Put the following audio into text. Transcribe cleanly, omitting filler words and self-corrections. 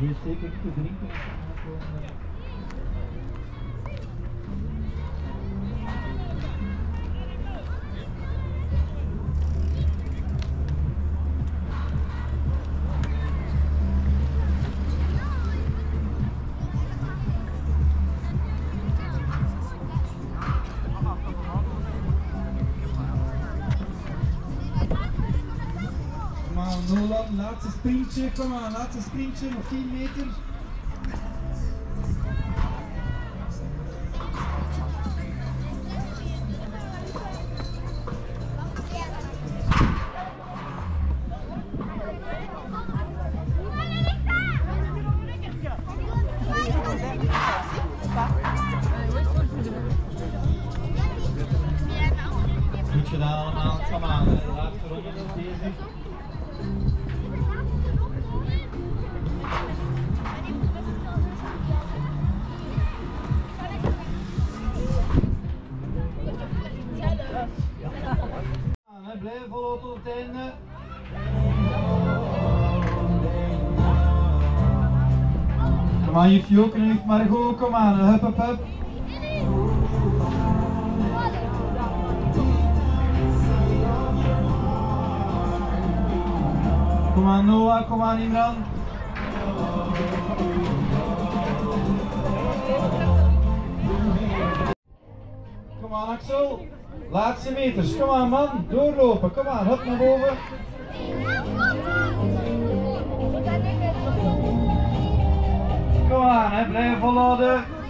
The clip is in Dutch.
Hier zeker niet te drinken. Nolan, laatste sprintje, kom aan, laatste sprintje, nog 10 meter. Goed gedaan allemaal, kom aan, de laatste ronde is bezig. Blijven volgen tot het einde. Kom aan, juf Joke en juf Margot, kom aan, hup hup hup. Kom aan Noah, kom aan Imran. Kom aan Axel. Laatste meters, kom aan man, doorlopen, kom aan, hup naar boven. Kom aan, hè, blijven volhouden.